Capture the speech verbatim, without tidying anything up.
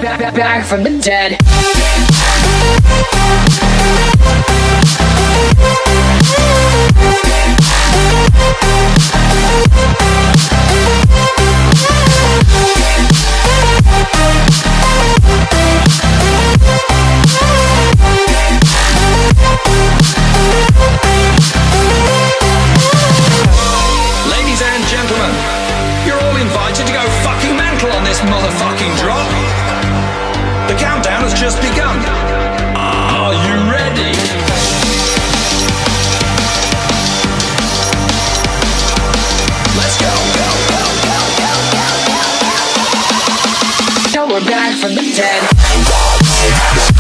back, back, back from the dead. Ladies and gentlemen, you're all invited to go fucking mental on this motherfucking drop. The countdown has just begun. Are you ready? Let's go, go, go, go, go, go, go. Now we're back from the dead.